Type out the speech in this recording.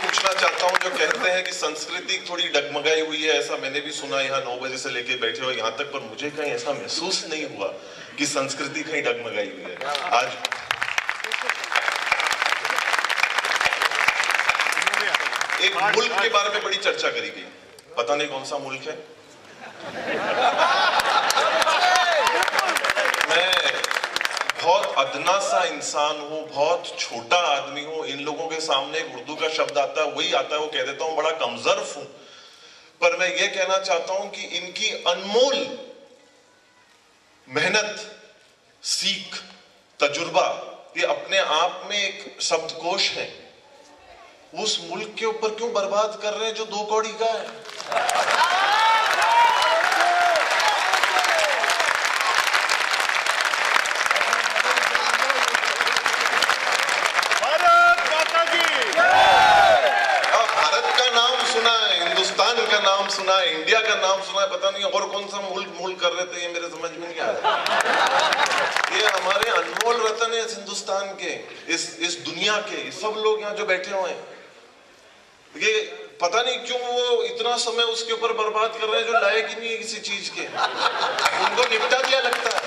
पूछना चाहता हूं, जो कहते हैं कि संस्कृति थोड़ी डगमगाई हुई है, ऐसा मैंने भी सुना। यहाँ 9 बजे से लेके बैठे हो यहाँ तक, पर मुझे कहीं ऐसा महसूस नहीं हुआ कि संस्कृति कहीं डगमगाई हुई है। आज एक मुल्क के बारे में बड़ी चर्चा करी गई, पता नहीं कौन सा मुल्क है। मैं बहुत अदना सा इंसान हूँ, बहुत छोटा आदमी हूँ। इन लोगों के सामने उर्दू का शब्द आता है, वही आता है, वो कह देता हूँ, बड़ा कमजोर हूं। पर मैं ये कहना चाहता हूं कि इनकी अनमोल मेहनत, सीख, तजुर्बा, ये अपने आप में एक शब्दकोश है। उस मुल्क के ऊपर क्यों बर्बाद कर रहे हैं जो 2 कौड़ी का है? हिंदुस्तान का नाम सुना है, इंडिया का नाम सुना है, पता नहीं और कौन सा मुल्क कर रहे थे, ये मेरे समझ में नहीं आ रहा। ये हमारे अनमोल रतन है इस हिंदुस्तान के, इस दुनिया के, सब लोग यहाँ जो बैठे हुए हैं, ये पता नहीं क्यों वो इतना समय उसके ऊपर बर्बाद कर रहे हैं जो लायक ही नहीं है किसी चीज के। उनको निपटा दिया लगता है।